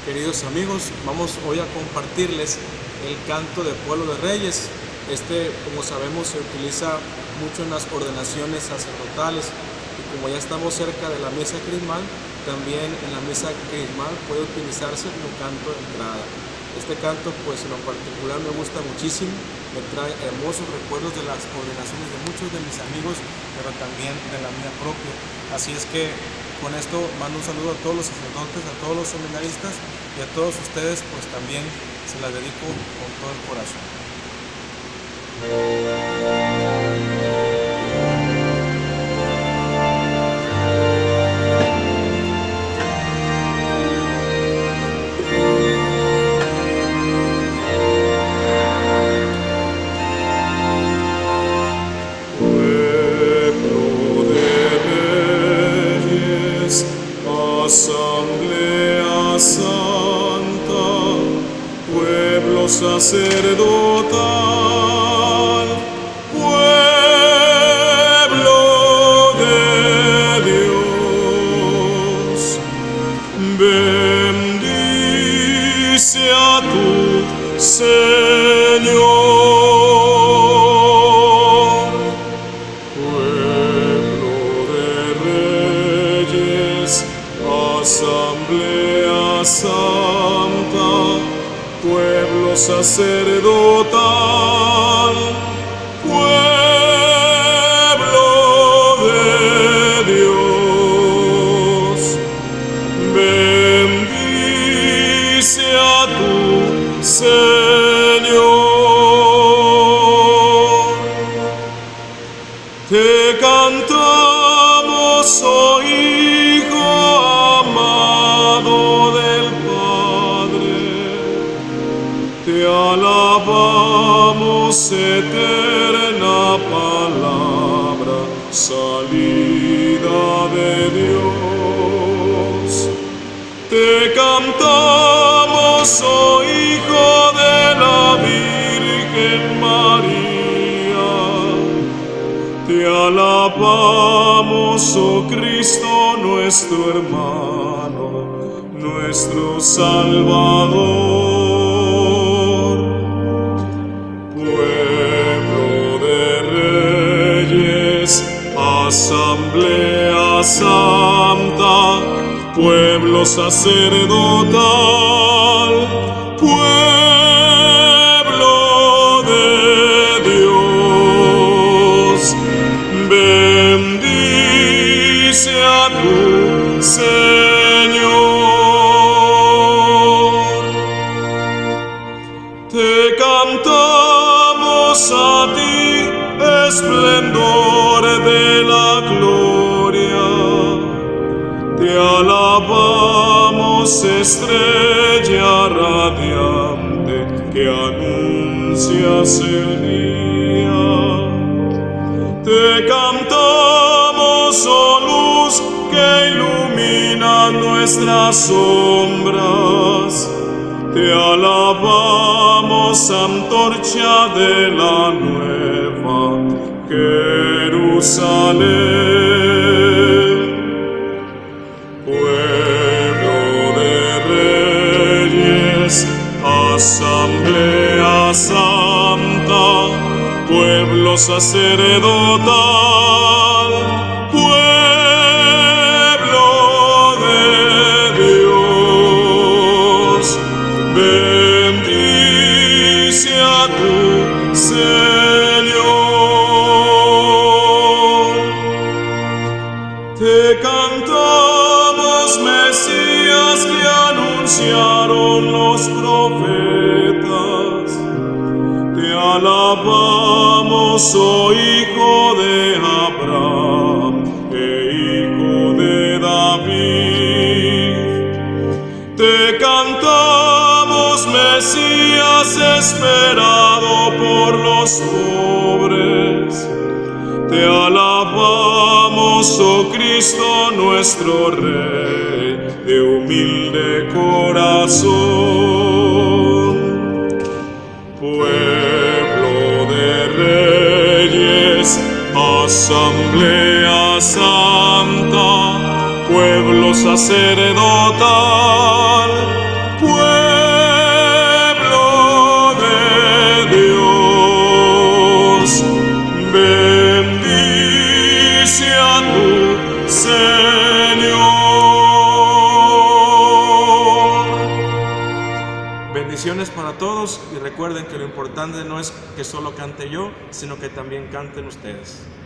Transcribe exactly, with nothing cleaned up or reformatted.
queridos amigos, vamos hoy a compartirles el canto de Pueblo de Reyes. Este, como sabemos, se utiliza mucho en las ordenaciones sacerdotales, y como ya estamos cerca de la misa crismal, también en la misa crismal puede utilizarse como canto de entrada. Este canto, pues en lo particular me gusta muchísimo, me trae hermosos recuerdos de las ordenaciones de muchos de mis amigos, pero también de la mía propia. Así es que con esto mando un saludo a todos los sacerdotes, a todos los seminaristas y a todos ustedes, pues también se las dedico con todo el corazón. Asamblea Santa, pueblo sacerdotal, pueblo de Dios, bendice a tu Señor. Asamblea Santa, pueblo sacerdotal, pueblo de Dios, bendice a tu Señor. Te cantamos, oh Hijo amado del Padre, te alabamos, eterna palabra, salida de Dios. Te cantamos, oh Hijo de la Virgen María, te alabamos, oh Cristo nuestro hermano, nuestro Salvador. Pueblo de reyes, Asamblea Santa, pueblo sacerdotal, pueblo de Dios, bendice a tu Señor. Te cantamos a ti, esplendor de la gloria, te alabamos, estrella radiante que anuncias el día. Te cantamos, oh luz que ilumina nuestras sombras, te alabamos, antorcha de la nueva Jerusalén. Pueblo de reyes, Asamblea Santa, pueblo sacerdotal, pueblo de Dios, bendice a tu Señor. Te cantamos, Mesías, que anunciaron los profetas, te alabamos, oh Hijo de Abraham e Hijo de David. Te cantamos, Mesías, esperado por los pobres, te alabamos, oh Cristo nuestro Rey, de humilde corazón. Pueblo de reyes, Asamblea Santa, pueblo sacerdotal, Bendiciones para todos y recuerden que lo importante no es que solo cante yo, sino que también canten ustedes.